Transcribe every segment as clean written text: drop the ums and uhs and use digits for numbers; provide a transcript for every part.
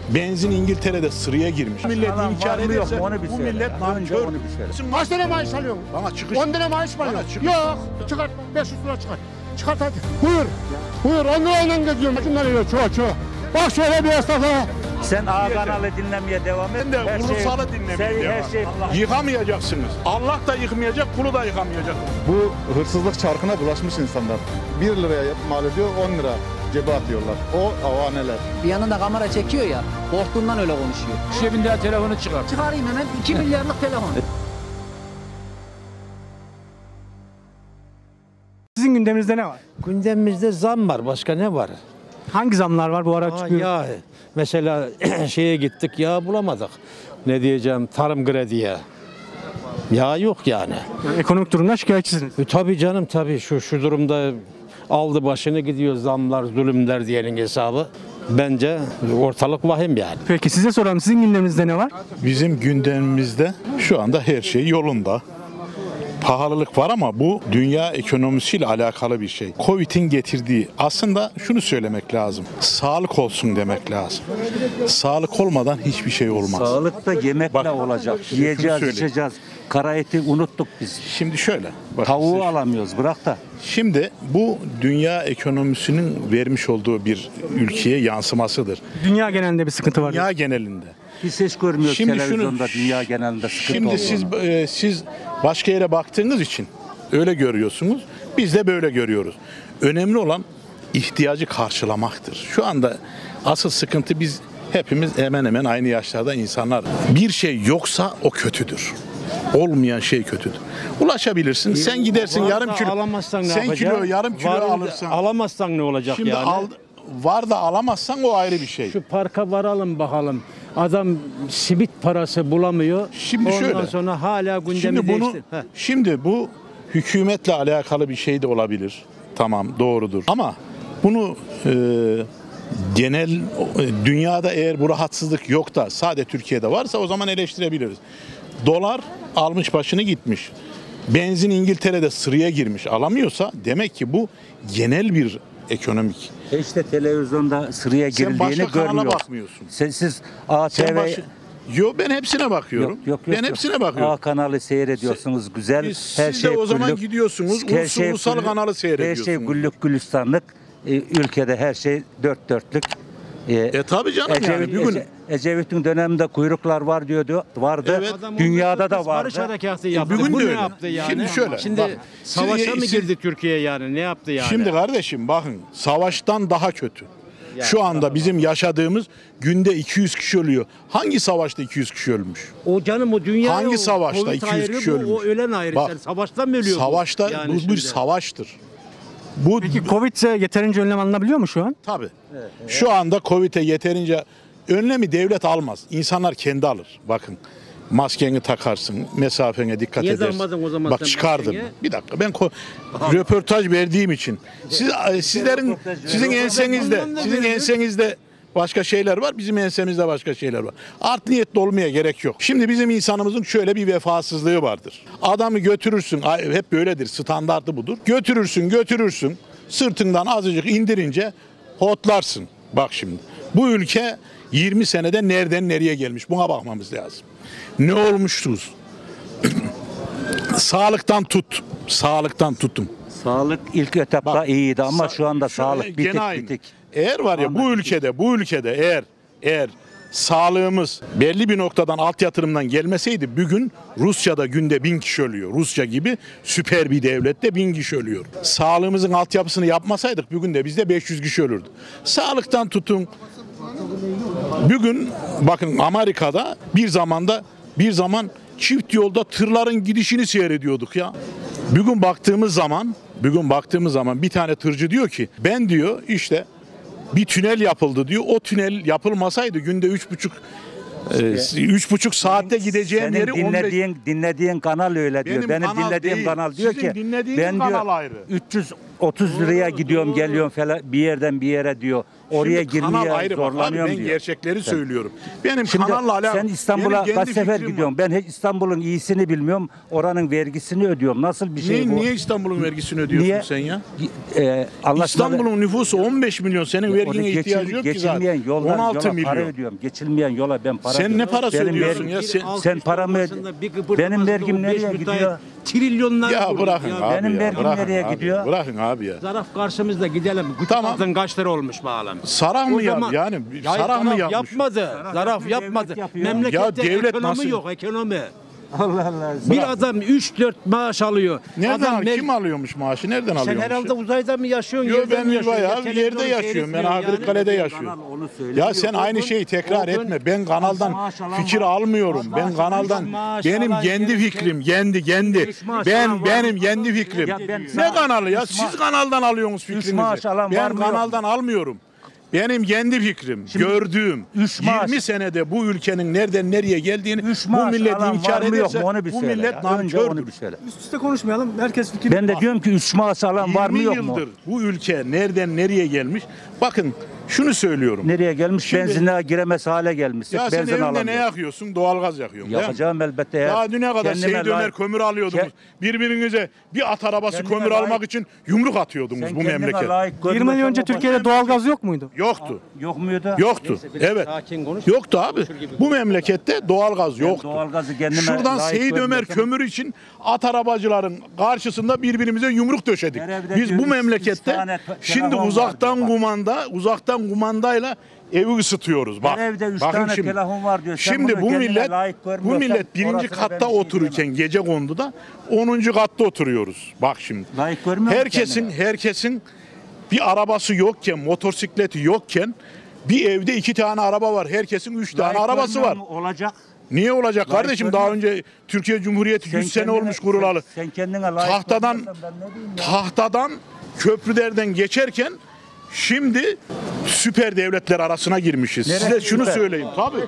Benzin İngiltere'de sıraya girmiş. Millet inkar ederse bu millet nankör. Kaç tane maaş alıyorsun? Bana çıkış. 10 tane maaş mı alıyorsun? Çıkış. Yok. Çıkart. 500 lira çıkart. Çıkart hadi. Buyur. Buyur. 10 lirayla gidiyorum. Şundan öyle çoğu. Bak şöyle bir esnafa. Sen A kanalı dinlemeye devam et. Ben de ulusalı dinlemeye devam. Yıkamayacaksınız. Allah da yıkmayacak, kulu da yıkamayacak. Bu hırsızlık çarkına bulaşmış insanlar. 1 liraya mal ediyor, 10 lira cebe atıyorlar. O avaneler. Bir yanında kamera çekiyor ya, korktuğundan öyle konuşuyor. Cebinden telefonu çıkar. Çıkarayım hemen 2 milyarlık telefon. Sizin gündeminizde ne var? Gündemimizde zam var. Başka ne var? Hangi zamlar var bu ara çıkıyor? Ya mesela şeye gittik ya bulamadık. Ne diyeceğim? Tarım krediye. Ya yok yani. Yani ekonomik durumdan şikayetçisiniz. Tabii canım tabii şu durumda aldı başını gidiyor zamlar, zulümler diyenin hesabı. Bence ortalık vahim yani. Peki size soralım, sizin gündeminizde ne var? Bizim gündemimizde şu anda her şey yolunda. Pahalılık var ama bu dünya ekonomisiyle alakalı bir şey. Covid'in getirdiği, aslında şunu söylemek lazım. Sağlık olsun demek lazım. Sağlık olmadan hiçbir şey olmaz. Sağlık da yemekle Bak, olacak. şunu Yiyeceğiz, söyleyeyim. içeceğiz. Kara eti unuttuk biz. Şimdi şöyle. Bak, Tavuğu alamıyoruz, bırak da. Şimdi bu dünya ekonomisinin vermiş olduğu bir ülkeye yansımasıdır. Dünya genelinde bir sıkıntı var. Dünya genelinde. Biz hiç görmüyoruz Şimdi televizyonda dünya genelinde sıkıntı Şimdi siz başka yere baktığınız için öyle görüyorsunuz. Biz de böyle görüyoruz. Önemli olan ihtiyacı karşılamaktır. Şu anda asıl sıkıntı biz hepimiz hemen hemen aynı yaşlarda insanlar. Bir şey yoksa o kötüdür. Olmayan şey kötüdür. Ulaşabilirsin. Sen gidersin yarım kilo. Alamazsan ne Sen yapacaksın? kilo yarım kilo alırsan. Alamazsan ne olacak Şimdi yani? Var da alamazsan o ayrı bir şey. Şu parka varalım bakalım. Adam simit parası bulamıyor. Şimdi Ondan şöyle. sonra hala gündemi Şimdi bunu değiştir. Heh. şimdi bu hükümetle alakalı bir şey de olabilir. Tamam, doğrudur. Ama bunu genel dünyada eğer bu rahatsızlık yok da sadece Türkiye'de varsa o zaman eleştirebiliriz. Dolar almış başını gitmiş. Benzin İngiltere'de sıraya girmiş. Alamıyorsa demek ki bu genel bir ekonomik. İşte televizyonda sıraya Sen başka girildiğini kanala görmüyor. bakmıyorsun. Siz ATV... Yo, ben hepsine bakıyorum. Ben hepsine bakıyorum. A kanalı seyrediyorsunuz, güzel. Siz de o zaman gidiyorsunuz, ulusal kanalı seyrediyorsunuz. Her şey güllük gülistanlık. Ülkede her şey dört dörtlük. Tabii canım yani. Bugün Ecevit'in döneminde kuyruklar var diyordu. Vardı. Evet. Barış Dünyada da vardı. harekatı yaptı. bugün Bu de ne öyle. yaptı yani? Şimdi şöyle, Şimdi bak, savaşa mı siz- girdi Türkiye yani? Ne yaptı yani? Şimdi kardeşim bakın, savaştan daha kötü. Şu anda bizim yaşadığımız günde 200 kişi ölüyor. Hangi savaşta 200 kişi ölmüş? O canım o dünya Hangi savaşta Covid 200 ayrı, kişi bu, ölmüş? O ölen ayrı. Bak, Sen savaştan mı ölüyor Savaşta bu? Yani bu bir şimdi. savaştır. Bu Peki Covid yeterince önlem alınabiliyor mu şu an? tabii. Şu anda Covid'e yeterince önlemi devlet almaz. İnsanlar kendi alır. Bakın. Maskeni takarsın, mesafene dikkat Niye edersin. almadın o zaman Bak sen çıkardım. maskeni? Bir dakika ben röportaj verdiğim için. Sizin ensenizde başka şeyler var, bizim ensemizde başka şeyler var. Art niyetli olmaya gerek yok. Şimdi bizim insanımızın şöyle bir vefasızlığı vardır. Adamı götürürsün, hep böyledir, standartı budur. Götürürsün, sırtından azıcık indirince hotlarsın. Bak şimdi, bu ülke 20 senede nereden nereye gelmiş, buna bakmamız lazım. Ne olmuşsunuz? Sağlıktan tutun. Sağlık ilk etapta Bak, iyiydi ama şu anda şöyle sağlık gene aynı. bitik. Eğer var ya bu ülkede eğer sağlığımız belli bir noktadan alt yatırımdan gelmeseydi bugün Rusya'da günde 1000 kişi ölüyor. Rusya gibi süper bir devlette 1000 kişi ölüyor. Sağlığımızın altyapısını yapmasaydık bugün de bizde 500 kişi ölürdü. Sağlıktan tutun. Bugün bakın Amerika'da bir zaman çift yolda tırların gidişini seyrediyorduk ya. Bugün baktığımız zaman bir tane tırcı diyor ki ben diyor işte bir tünel yapıldı diyor. O tünel yapılmasaydı günde 3,5 saatte gideceğim Senin yeri 15. dinlediğin kanal öyle diyor. Benim kanal dinlediğim değil. kanal diyor Sizin ki dinlediğiniz ben kanal diyor ayrı. 30 liraya gidiyorum geliyorum falan bir yerden bir yere diyor. Oraya Şimdi kanal girmeye ayrı bak abi, zorlanıyorum ben diyor. gerçekleri söylüyorum. Benim Şimdi kanalla alakalı. sen İstanbul'a kaç sefer gidiyorsun? Ben hiç İstanbul'un iyisini bilmiyorum. Oranın vergisini ödüyorum. Nasıl bir şey bu? Niye İstanbul'un vergisini ödüyorsun Niye? sen ya? İstanbul'un İstanbul'un nüfusu 15 milyon. Senin vergine ihtiyacı yok ki geçilmeyen zaten. yollar, 16 yola para milyon. ödüyorum. Geçilmeyen yola ben para Sen ödüyorum. ne parası Benim ödüyorsun vergim- ya? Sen paramı benim vergim nereye gidiyor? Trilyonlar Ya vurdu bırakın ya. abi Benim ya. vergim Bırakın nereye abi. gidiyor? Bırakın abi ya. Zaraf karşımızda gidelim. Tamam. Tamam. Kaç lira olmuş bağlam. Sarah mı ya? Yani sarah mı yapmış? Yapmadı. Zaraf yapmadı. yapıyor. Memlekette Ya devlet ekonomi nasıl- yok, ekonomi. Allah Allah. Bir adam 3-4 maaş alıyor. Nereden adam kim alıyormuş maaşı? Nereden Sen alıyormuş? herhalde uzayda mı yaşıyorsun? Yok Yerde ben mi yaşıyorsun? bayağı Ya bir yerde televizyonu yaşıyorum. Ben seyretmiyorsun Akırkale'de yani. yaşıyorum. Onu söylüyor. Ya sen aynı şeyi tekrar Orkun- etme. Ben kanaldan maaş alan fikir var. almıyorum. Ben maaş kanaldan maaş benim alan kendi gerekir. fikrim, kendi. maaş alan var Benim mı? kendi fikrim. Ya ben Ne sana- kanalı ya? üç Siz maaş- kanaldan alıyorsunuz fikrinizi. maaş alan var Ben mı, yok kanaldan almıyorum. Benim kendi fikrim, Şimdi gördüğüm, üç maaş- 20 senede bu ülkenin nereden nereye geldiğini Üç bu maaş millet alan inkar var mı yok ederse mu onu bir bu söyle millet ya. Önce onu nankördür. bir söyle. Üst üste konuşmayalım. Herkes fikir. Ben de diyorum ki 3 maaş alan var mı 20 yok mu? yıldır bu ülke nereden nereye gelmiş? Bakın şunu söylüyorum. Nereye gelmiş? Şimdi- Benzine giremez hale gelmişsin. Ya sen Benzin evinde ne alamıyorsun. yakıyorsun? Doğalgaz yakıyorsun. değil mi? Yakacağım elbette ya. Daha düne kadar Kendime Seyit Ömer layık- kömür alıyordunuz. Birbirinize bir at arabası Kendime kömür layık- almak için yumruk atıyordunuz Sen bu kendine memleket. layık 20 yıl görmüyorsan önce o Türkiye'de doğalgaz yok muydu? Yoktu. Yok muydu? Yoktu. Evet. Sakin konuş. Yoktu abi. Bu memlekette doğalgaz yoktu. doğalgazı kendime Şuradan layık Seyit Ömer görmüyorsam- kömür için at arabacıların karşısında birbirimize yumruk döşedik. Her evde Biz diyor, bu üç memlekette tane şimdi telefon uzaktan var diyor, kumandayla evi ısıtıyoruz. Bak. Her evde 3 bakın tane şimdi. telefon var diyor. Sen Şimdi bunu bu kendine millet layık bu görmüyorsan millet birinci orasına ben katta bir şey otururken diyemem. gecekonduda 10. katta oturuyoruz. Bak şimdi. Layık görmüyor musun Herkesin bir arabası yokken, motosikleti yokken bir evde 2 tane araba var. Herkesin 3 tane Layık arabası görmüyor var. mu? Olacak. Niye olacak Layık kardeşim? Daha görmüyor önce Türkiye Cumhuriyeti 100 sene kendine- olmuş kurulalı. Sen kendine layık Tahtadan görmüyorsan ben ne diyeyim ya? tahtadan köprülerden geçerken şimdi süper devletler arasına girmişiz. Neresi Size şunu süper? söyleyeyim. Tabii.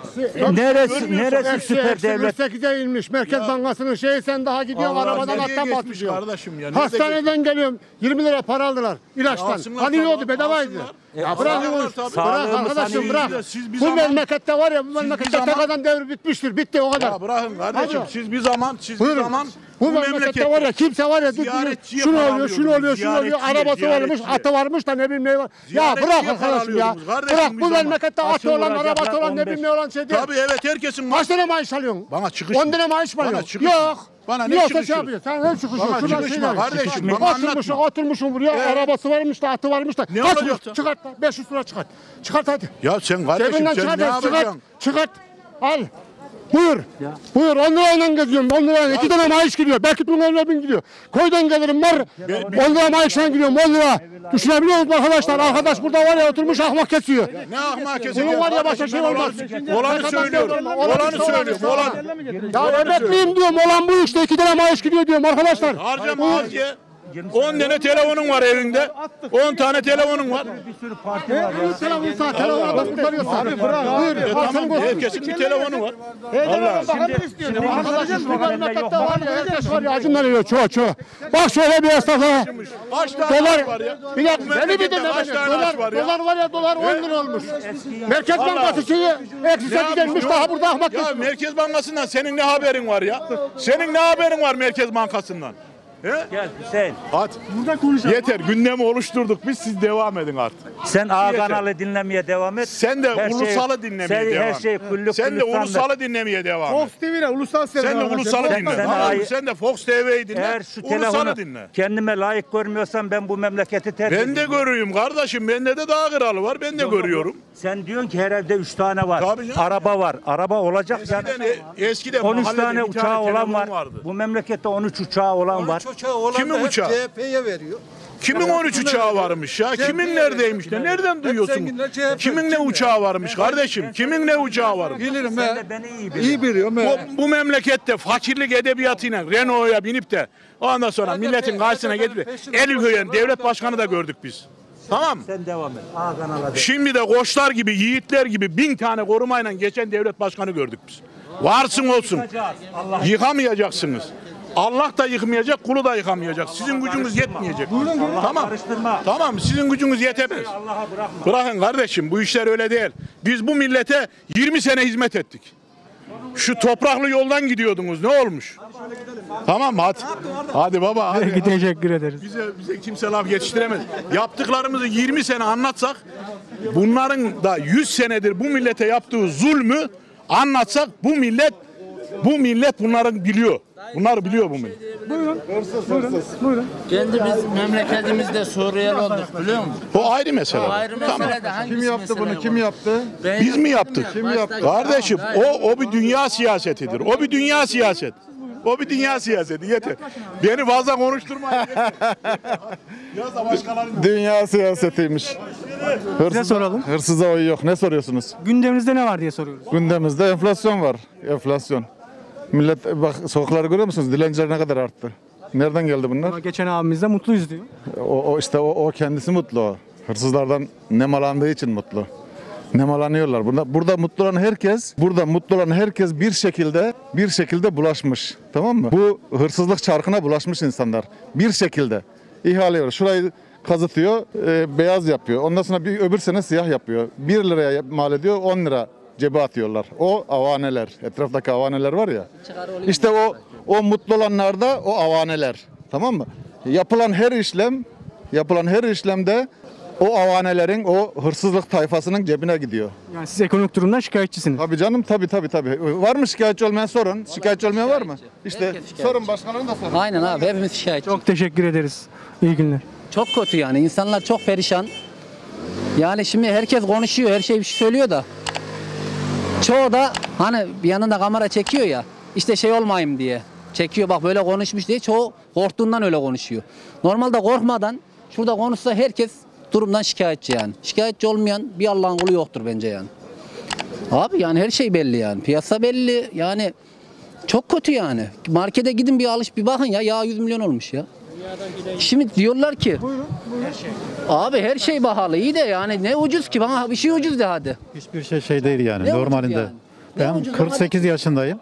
Neresi süper devlet? 8'e inmiş. Merkez Bankası'nın şeyi sen daha gidiyorsun Allah arabadan nereye attan geçmiş batırıyor. kardeşim ya? Nerede Hastaneden geliyorum 20 lira para aldılar ilaçtan. Alsınlar Hani tabii, yiyordu bedavaydı. alsınlar. Ya bırak alsınlar onu. tabii. Bırak Sağlığımız arkadaşım hani bırak. iyi. Siz bir Bu zaman- memlekette var ya bu bir memlekette zaman- tek adam devri bitmiştir. Bitti o kadar. Ya bırakın kardeşim. Hadi. Siz bir zaman bir Buyurun. zaman Bu memlekette var ya kimse var ya ziyaretçiye şunu para oluyor, şunu alıyordunuz, oluyor, şunu oluyor. ziyaretçiye, Arabası varmış, ziyaretçiye. atı varmış da ne bileyim ne var. Ya Ziyaretçiye bırak para arkadaşım ya. alıyordunuz kardeşim Bırak bir bu zaman. memlekette Açın atı olan, vuracaklar, arabası olan ne 15. bileyim ne olan şey değil. Tabii evet herkesin Kaç tane maaş alıyorsun? Bana çıkış 10 mı? lira maaş mı Bana alıyorsun? çıkış mı? Yok. Bana ne Yoksa çıkışı? şey yapıyor. Sen ne çıkışın? Bana Şuradan çıkış şey mı var. kardeşim? Bana Oturmuşsun, anlatma. oturmuşsun buraya. Arabası varmış da atı varmış da. Ne Kaç olacak kuruş? da? Çıkart da 500 lira çıkart. Çıkart hadi. Ya sen kardeşim Cebinden sen ne çıkart, çıkart. yapacaksın? Çıkart. Al. Buyur. Buyur 10 lirayla geziyorum. 10 lirayla 2 tane maaş gidiyor. Belki bunun evine bin gidiyor. Koydan gelirim var. 10 lira maaşla gidiyorum 10 lira. Düşünebiliyor musunuz arkadaşlar? Arkadaş burada var ya oturmuş ahmak kesiyor. Ne ahmak kesin? Bunun var ya başka şey olmaz. Olanı söylüyorum. Olanı söylüyorum. Olan. Ya emekliyim diyorum. Olan bu işte 2 tane maaş gidiyor diyorum arkadaşlar. Harcama az ye. 10 tane telefonun var evinde. 10 tane telefonun var. Bir sürü parti var ya. Telefon saat, telefona da kurtarıyorsun. Abi bırak. Buyur. Tamam herkesin bir telefonu var. Allah. Arkadaşım bu memlekette var ya herkes var ya acımdan ölüyor çoğu. Bak şöyle bir esnafa. Kaç tane Dolar, var ya? bir dakika beni bir memlekette dinle kaç beni. tane Dolar, aç var ya? dolar var ya dolar 10 lira olmuş. Merkez Bankası şeyi eksi 8 gelmiş daha burada ahmak Ya kesiyor. Merkez Bankası'ndan senin ne haberin var ya? Senin ne haberin var Merkez Bankası'ndan? He? Gel Hüseyin. Hadi. Burada konuşalım. Yeter gündemi oluşturduk biz siz devam edin artık. Sen A Yeter. kanalı dinlemeye devam et. Sen de Her şey- ulusalı dinlemeye sen devam her şey kulluk Sen de gülistandır. ulusalı dinlemeye devam et. TV'ne ulusal Sen de ulusalı Sen- dinle. sen Tamam, ay- sen de Fox TV'yi dinle. Eğer şu Ulusalı telefonu dinle. kendime layık görmüyorsan ben bu memleketi terk Ben de edeyim. görüyorum kardeşim. Bende de daha kralı var. Ben de görüyorum. Sen diyorsun ki her evde 3 tane var. Tabii canım. Araba var. Araba olacak yani. Eskiden 13 mahallede tane bir uçağı olan telefon var. vardı. Bu memlekette 13 uçağı olan var. Kimin uçağı? CHP'ye veriyor. Kimin 13 uçağı varmış ya? Kimin neredeymiş de? Nereden duyuyorsun? zenginler CHP. Kimin ne uçağı varmış kardeşim? Kimin ne uçağı varmış? Bilirim Sen he. de beni iyi bil. İyi biliyorum he. Bu memlekette fakirlik edebiyatıyla Renault'a binip de ondan sonra milletin karşısına getirip el koyan devlet başkanı da gördük biz. Tamam mı? Sen devam et. A kanala de. Şimdi de koçlar gibi, yiğitler gibi 1000 tane korumayla geçen devlet başkanı gördük biz. Varsın olsun. Yıkamayacaksınız. Allah da yıkmayacak, kulu da yıkamayacak. Sizin gücünüz yetmeyecek. Tamam. Karıştırma. Tamam, sizin gücünüz yetemez. Allah'a bırakma. Bırakın kardeşim, bu işler öyle değil. Biz bu millete 20 sene hizmet ettik. Şu topraklı yoldan gidiyordunuz. Ne olmuş? Tamam hadi. Hadi baba hadi. Teşekkür ederiz. Bize kimse laf yetiştiremez. Yaptıklarımızı 20 sene anlatsak, bunların da 100 senedir bu millete yaptığı zulmü anlatsak bu millet bunları biliyor. Bunları biliyor bu millet. Buyurun. Kendimiz memleketimizde Suriyeli olduk biliyor musun? O ayrı mesele. Ayrı Tamam. mesele de hangisi Kim yaptı mesele bunu? bu? Kim yaptı? Biz mi yaptık? Kim yaptı? Kardeşim o bir dünya siyasetidir. O bir dünya siyaset. O bir dünya siyaseti yeter. Beni fazla konuşturmayın. Yeter. Biraz da başkalarının. Dünya siyasetiymiş. Size soralım. Hırsıza oy yok. Ne soruyorsunuz? Gündeminizde ne var diye soruyoruz. Gündemimizde enflasyon var. Enflasyon. Millet bak sokakları görüyor musunuz? Dilenciler ne kadar arttı? Nereden geldi bunlar? Ama geçen abimiz de mutluyuz diyor. O kendisi mutlu o. Hırsızlardan nemalandığı için mutlu. Nemalanıyorlar. Burada mutlu olan herkes bir şekilde bulaşmış. Tamam mı? Bu hırsızlık çarkına bulaşmış insanlar. Bir şekilde ihale var. Şurayı kazıtıyor, beyaz yapıyor. Ondan sonra bir öbür sene siyah yapıyor. 1 liraya mal ediyor, 10 lira cebe atıyorlar. O avaneler, etraftaki avaneler var ya. İşte o mutlu olanlar da o avaneler. Tamam mı? Yapılan her işlemde o avanelerin, o hırsızlık tayfasının cebine gidiyor. Yani siz ekonomik durumdan şikayetçisiniz. Tabii canım, tabii. Var mı şikayetçi olmayan sorun? Şikayetçi olmayan var mı? İşte Herkes şikayetçi. sorun, başkalarını da sorun. Aynen abi, hepimiz şikayetçi. Çok teşekkür ederiz. İyi günler. Çok kötü yani. İnsanlar çok perişan. Yani şimdi herkes konuşuyor, her şey bir şey söylüyor da. Çoğu da hani bir yanında kamera çekiyor ya. İşte şey olmayayım diye. Çekiyor bak böyle konuşmuş diye. Çoğu korktuğundan öyle konuşuyor. Normalde korkmadan şurada konuşsa herkes durumdan şikayetçi yani. Şikayetçi olmayan bir Allah'ın kulu yoktur bence yani. Abi yani her şey belli yani. Piyasa belli yani. Çok kötü yani. Markete gidin bir bir bakın ya. Yağ 100 milyon olmuş ya. Şimdi diyorlar ki abi her şey pahalı iyi de yani ne ucuz ki, bana bir şey ucuz de hadi. Hiçbir şey değil yani Ne ucuz normalinde. yani? Ne Ben ucuz 48 yaşındayım.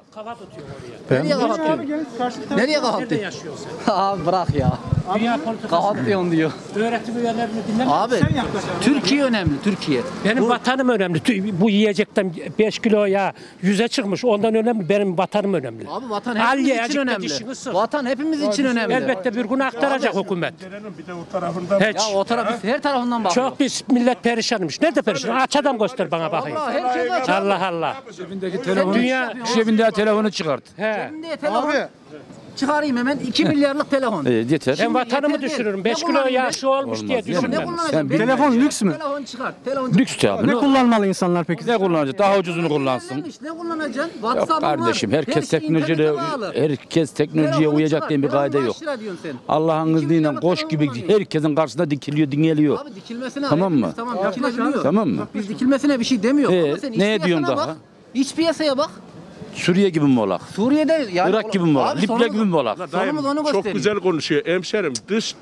Nereye kapatıyor? Nereye kapatıyor? Abi bırak ya. Kapatıyorsun diyor. Öğretim üyelerini dinler. Abi Türkiye önemli, Türkiye. Benim vatanım önemli. Bu yiyecekten 5 kilo yağ 100'e çıkmış. Ondan önemli. Benim vatanım önemli. Abi vatan hepimiz için acıkta önemli. dişini sık. Vatan hepimiz için önemli. Elbette bir gün aktaracak hükümet. Bir de o tarafından. Hiç. Ya o taraf her tarafından bakıyor. Çok bir millet perişanmış. Nerede perişan? Aç adam göster bana bakayım. Allah her şey aç. Allah Allah. Dünya Cebinde telefonu çıkart. he. Cebimde telefon. Çıkarayım hemen 2 milyarlık telefon. Yeter. Ben vatanımı yeter değil. düşünürüm. Ne 5 kilo kullanayım yağ ben? şu olmuş diye Ne düşünmem. kullanacağım? Telefon lüks mü? Telefon çıkar. Telefon Lüks abi. Ne kullanmalı insanlar peki? Ne kullanacak? Daha ucuzunu kullansın. Ne kullanacaksın? Yok WhatsApp'ın kardeşim, var. herkes Her şey teknolojiye internete bağlı. teknolojiye Telefonu uyacak çıkar, diye bir telefon kaide yok. kaç lira diyorsun sen? Allah'ın 2 izniyle milyarlık koş telefon gibi kullanıyor. herkesin karşısında dikiliyor, dinleniyor. Abi dikilmesine Tamam mı? Tamam dikilebiliyor. Tamam mı? Biz dikilmesine bir şey demiyor. Ama sen iç neye piyasana diyorsun bak. daha? İç piyasaya bak. Suriye gibi mi olak? Suriye'de yani Irak gibi mi olak? Abi Libya sonumuz- gibi mi olak? Sonumuz onu gösteriyor. Çok güzel konuşuyor hemşerim. Dış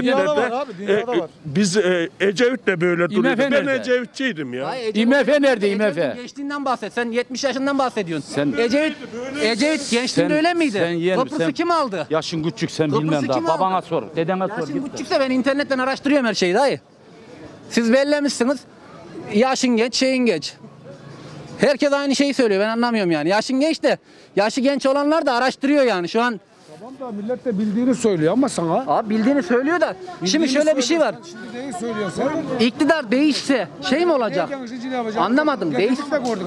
devletlerde biz Ecevit'le böyle duruyordu. Ben nerede? Ecevitçiydim ya. Hayır, IMF nerede, IMF? Ecevit'in gençliğinden bahset. Sen 70 yaşından bahsediyorsun. Sen- Ecevit gençliğinde öyle miydi? Sen yeğenim, Kıbrıs'ı sen- kim aldı? Yaşın küçük sen Kıbrıs'ı bilmem daha. kim aldı? Babana sor, dedene sor. Yaşın küçükse ben internetten araştırıyorum her şeyi dayı. Siz bellemişsiniz. Yaşın genç, şeyin genç. Herkes aynı şeyi söylüyor. Ben anlamıyorum yani. Yaşın genç de yaşı genç olanlar da araştırıyor yani şu an. Tamam da millet de bildiğini söylüyor ama sana. Abi bildiğini söylüyor da. Şimdi şöyle bir şey var. Şimdi neyi söylüyorsun? İktidar değişse şey mi olacak? Anlamadım. Değiş.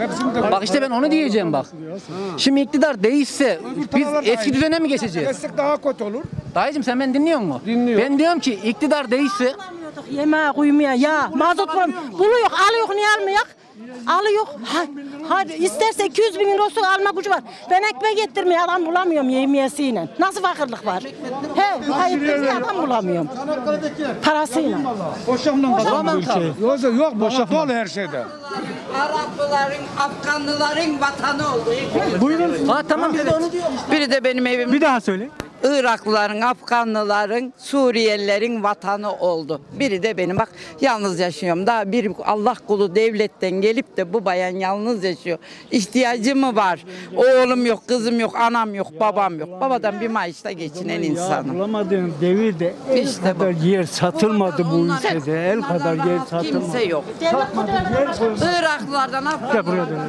Bak işte ben onu diyeceğim bak. Şimdi iktidar değişse biz eski düzene mi geçeceğiz? Destek daha kötü olur. Dayıcım sen beni dinliyor musun? Dinliyorum. Ben diyorum ki iktidar değişse Yemeğe koymaya ya mazot var. Buluyor, alıyor, niye almıyor? Alıyor. Hadi isterse 200 bin eurosu alma gücü var. Ben ekmek getirmeye adam bulamıyorum yemiyesiyle. Nasıl fakirlik var? He, hayır adam bulamıyorum. Parasıyla. Boşanma kazandı ülkeyi. Yoksa yok boşanma dolu her şeyde. Araplıların, Afganlıların vatanı oldu. buyurun. Ha tamam biz de onu diyoruz. Biri de benim evim. Bir daha söyle. Iraklıların, Afganlıların, Suriyelilerin vatanı oldu. Biri de benim. Bak yalnız yaşıyorum. Daha bir Allah kulu devletten gelip de bu bayan yalnız yaşıyor. İhtiyacı mı var? Oğlum yok, kızım yok, anam yok, babam yok. Babadan bir maaşla geçinen insanım. Bulamadığım devirde el İşte kadar yer satılmadı bu ülkede. El kadar yer satılmadı. Kimse yok. Iraklılardan, Afganlılardan.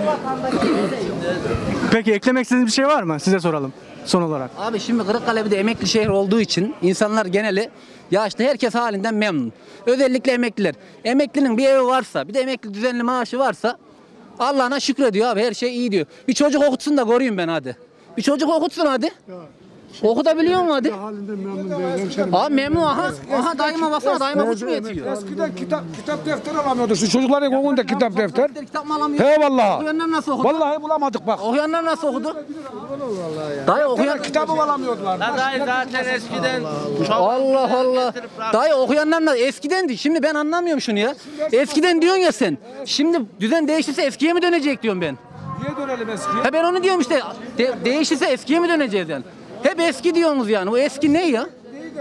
Peki eklemek istediğiniz bir şey var mı? Size soralım son olarak. Abi şimdi Kırıkkale bir de emekli şehir olduğu için insanlar geneli yaşlı herkes halinden memnun. Özellikle emekliler. Emeklinin bir evi varsa, bir de emekli düzenli maaşı varsa Allah'ına şükrediyor abi, her şey iyi diyor. Bir çocuk okutsun da koruyayım ben hadi. Bir çocuk okutsun hadi. Okutabiliyor mu hadi? Abi memnun aha. Aha dayıma baksana, dayıma kuş mu yetiyor? Eskiden kitap defter alamıyordu. Şu çocukların okulunda kitap defter. Kitap mı alamıyor? He vallahi. Okuyanlar nasıl okudu? Vallahi bulamadık bak. Okuyanlar nasıl okudu? Dayı okuyan kitabı alamıyordular. Dayı zaten eskiden Allah Allah. Dayı okuyanlar nasıl? Eskidendi. Şimdi ben anlamıyorum şunu ya. Eskiden diyorsun ya sen. Şimdi düzen değişirse eskiye mi dönecek diyorum ben. Niye dönelim eskiye? Ha ben onu diyorum işte. Değişirse eskiye mi döneceğiz yani? Hep eski diyorsunuz yani. Bu eski ne ya?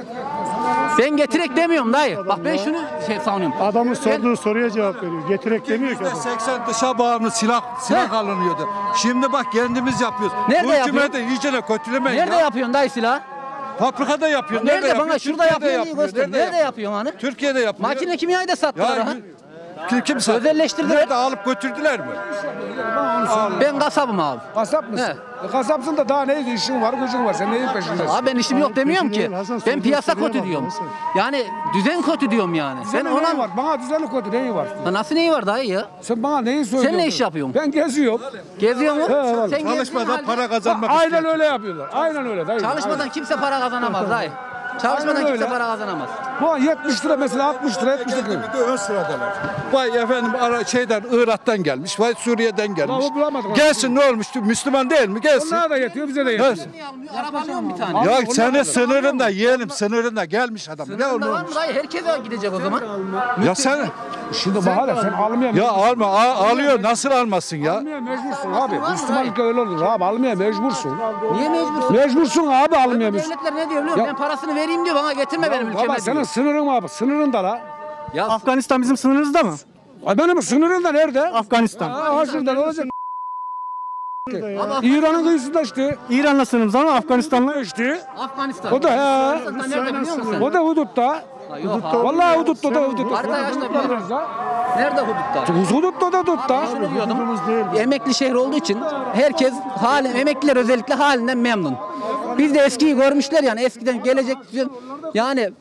Ben getirek demiyorum dayı. Bak ben şunu savunuyorum. Adamın sorduğu soruya cevap veriyor. Getirek demiyor ki adam. %80 dışa bağımlı silah alınıyordu. Şimdi bak kendimiz yapıyoruz. Nerede bu yapıyorsun? hükümeti iyice de kötülemeyin Nerede ya. yapıyorsun dayı silah? Fabrikada yapıyorsun. Nerede bana şurada Türkiye'de yapıyorsun diye göster. Nerede yapıyorsun hani? Türkiye'de yapıyor. Makine kimyayı da sattılar ha. Kim sattı? Özelleştirdiler. Nerede alıp götürdüler mi? Ben kasabım abi. Kasap mısın? Kasapsın da daha ne işin var, gücün var. Sen neyin peşindesin? Abi ben işim yok demiyorum ki. Ben piyasa kötü diyorum. Yani düzen kötü diyorum yani. Sen ona var. Bana düzenli kötü neyi var? Nasıl neyi var dayı ya? Sen bana neyi söylüyorsun? Sen ne iş yapıyorsun? Ben geziyorum. Geziyor mu? Sen Çalışmadan para kazanmak Aynen öyle yapıyorlar. Aynen öyle. Dayı. Çalışmadan kimse para kazanamaz dayı. Çalışmadan kimse para kazanamaz. Bu 70 lira mesela 60 lira 70 lira. Bir de ön sıradalar. Vay efendim Irak'tan gelmiş, vay Suriye'den gelmiş. Gelsin ne olmuştu? Müslüman değil mi? Gelsin. Onlara da yetiyor, bize de yetiyor. Araba alıyor mu bir tane? Ya senin sınırında yeğenim sınırında gelmiş adam. Sınırında var mı dayı? Herkese gidecek o zaman. Ya sen şimdi bahane sen almaya ya alıyor nasıl almasın ya? Almaya mecbursun abi. Müslümanlık öyle olur abi. Almaya mecbursun. Niye mecbursun? Mecbursun abi almaya mecbursun. Devletler ne diyor biliyor musun? Ben parasını vereyim diyor, bana getirme benim ülkeme diyor. Baba senin sınırın abi. Sınırında la. Ya Afganistan bizim sınırımızda mı? Benim sınırında nerede? Afganistan. Aa şurada ne olacak? İran'ın kıyısında işte. İran'la sınırımız ama Afganistan'la işte. Afganistan. O da he. Nerede biliyor musun sen? O da hudutta. Vallahi hudutta da hudutta. Harita yaşta biliyorum. Nerede hudutta? Hudutta da hudutta. Şunu diyordum. Emekli şehir olduğu için herkes emekliler özellikle halinden memnun. Biz de eskiyi görmüşler yani, eskiden gelecek yani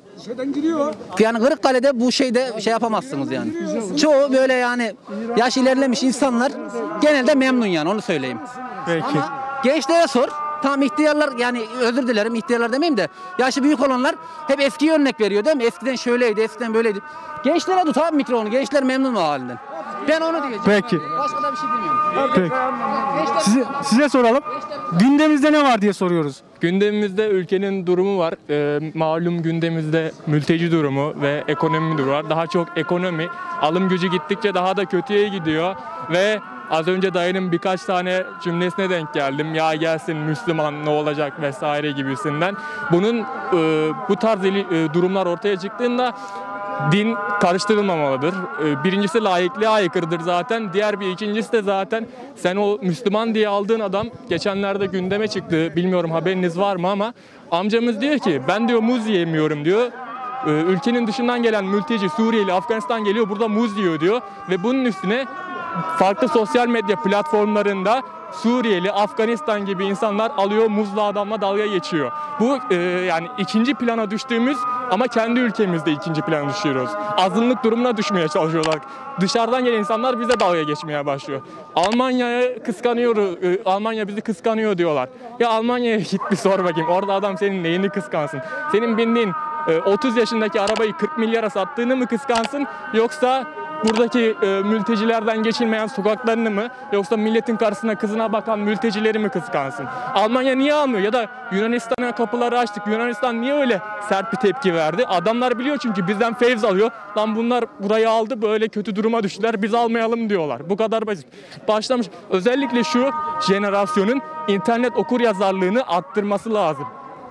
yani Kırıkkale'de bu şeyde şey yapamazsınız yani. Çoğu böyle yani yaş ilerlemiş insanlar genelde memnun yani, onu söyleyeyim. Peki. Ama gençlere sor. Tam ihtiyarlar yani, özür dilerim ihtiyarlar demeyeyim de yaşı büyük olanlar hep eskiye örnek veriyor değil mi? Eskiden şöyleydi, eskiden böyleydi. Gençlere tut abi mikrofonu. Gençler memnun mu halinden? Ben onu diyeceğim. Peki. Başka da bir şey demiyorum. Peki. Size soralım. Gündemimizde ne var diye soruyoruz. Gündemimizde ülkenin durumu var. Malum gündemimizde mülteci durumu ve ekonomi durumu var. Daha çok ekonomi, alım gücü gittikçe daha da kötüye gidiyor ve az önce dayının birkaç tane cümlesine denk geldim. Ya gelsin Müslüman ne olacak vesaire gibisinden. Bunun bu tarz durumlar ortaya çıktığında din karıştırılmamalıdır. Birincisi laikliğe aykırıdır zaten. İkincisi de zaten sen o Müslüman diye aldığın adam geçenlerde gündeme çıktı. Bilmiyorum haberiniz var mı ama amcamız diyor ki ben diyor muz yiyemiyorum diyor. Ülkenin dışından gelen mülteci Suriyeli, Afganistan geliyor burada muz yiyor diyor. Ve bunun üstüne farklı sosyal medya platformlarında Suriyeli, Afganistan gibi insanlar alıyor muzlu adamla dalga geçiyor. Bu yani ikinci plana düştüğümüz ama kendi ülkemizde ikinci plana düşüyoruz. Azınlık durumuna düşmeye çalışıyorlar. Dışarıdan gelen insanlar bize dalga geçmeye başlıyor. Almanya'ya kıskanıyoruz, Almanya bizi kıskanıyor diyorlar. Ya Almanya'ya git bir sor bakayım. Orada adam senin neyini kıskansın? Senin bindiğin 30 yaşındaki arabayı 40 milyara sattığını mı kıskansın? Yoksa buradaki mültecilerden geçilmeyen sokaklarını mı, yoksa milletin karşısına kızına bakan mültecileri mi kıskansın? Almanya niye almıyor? Ya da Yunanistan'a kapıları açtık. Yunanistan niye öyle sert bir tepki verdi? Adamlar biliyor çünkü bizden feyz alıyor. Lan bunlar burayı aldı, böyle kötü duruma düştüler, biz almayalım diyorlar. Bu kadar basit. Başlamış. Özellikle şu jenerasyonun internet okuryazarlığını arttırması lazım.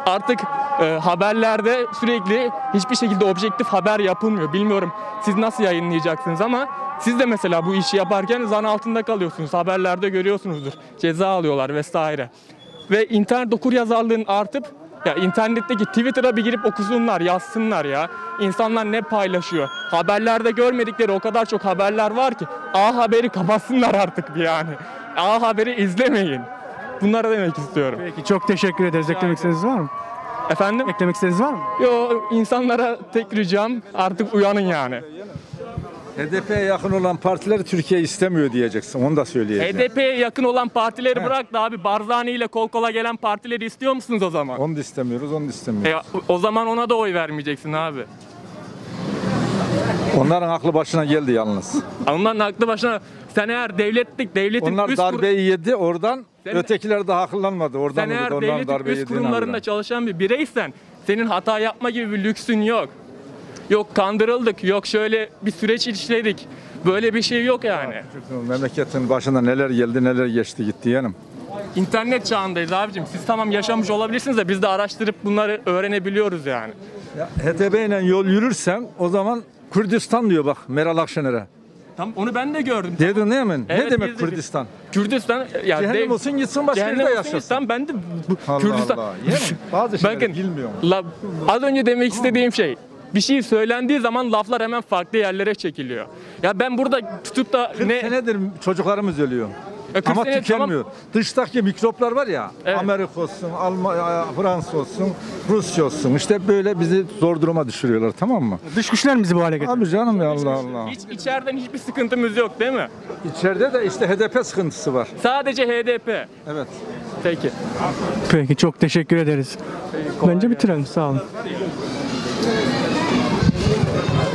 Artık haberlerde sürekli hiçbir şekilde objektif haber yapılmıyor. Bilmiyorum siz nasıl yayınlayacaksınız ama siz de mesela bu işi yaparken zan altında kalıyorsunuz. Haberlerde görüyorsunuzdur. Ceza alıyorlar vesaire. Ve internet okuryazarlığın artıp ya internetteki Twitter'a bir girip okusunlar, yazsınlar ya. İnsanlar ne paylaşıyor? Haberlerde görmedikleri o kadar çok haberler var ki A Haber'i kapatsınlar artık bir yani. A Haber'i izlemeyin. Bunları demek istiyorum. Peki çok teşekkür ederiz. Eklemek istediğiniz var mı? Efendim? Eklemek istediğiniz var mı? Yo, insanlara tek ricam artık uyanın yani. HDP'ye yakın olan partileri Türkiye istemiyor diyeceksin. Onu da söyleyeceğim. HDP'ye yakın olan partileri bırak da abi Barzani ile kol kola gelen partileri istiyor musunuz o zaman? Onu da istemiyoruz, onu da istemiyoruz. O zaman ona da oy vermeyeceksin abi. Onların aklı başına geldi yalnız. Onların aklı başına, sen eğer devletin onlar darbeyi yedi oradan, ötekiler de akıllanmadı. Oradan sen eğer devletin üst kurumlarında çalışan bir bireysen senin hata yapma gibi bir lüksün yok. Yok kandırıldık, yok şöyle bir süreç işledik. Böyle bir şey yok yani. Memleketin başına neler geldi, neler geçti gitti yanım. İnternet çağındayız abicim. Siz tamam yaşamış olabilirsiniz de biz de araştırıp bunları öğrenebiliyoruz yani. Ya, HDP ile yol yürürsen o zaman Kürdistan diyor bak Meral Akşener'e. Tam onu ben de gördüm. Dedin değil mi? Evet, ne demek Kürdistan? Kürdistan ya cehennem olsun gitsin başka yerde yaşasın. Ben de Allah Kürdistan. Allah. Bazı şeyleri bilmiyorum. Az önce demek istediğim şey, bir şey söylendiği zaman laflar hemen farklı yerlere çekiliyor. Ya ben burada tutup da 40 senedir çocuklarımız ölüyor. 40 Ama sene, tükenmiyor. tamam. Dıştaki mikroplar var ya, Evet. Amerika olsun, Fransa olsun, Rusya olsun. İşte böyle bizi zor duruma düşürüyorlar, tamam mı? Dış güçler mi bizi bu hale getiriyor? Abi canım ya Allah Allah. Hiç içeriden hiçbir sıkıntımız yok değil mi? İçeride de işte HDP sıkıntısı var. Sadece HDP. Evet. Peki. Peki çok teşekkür ederiz. Bence bitirelim. Sağ olun.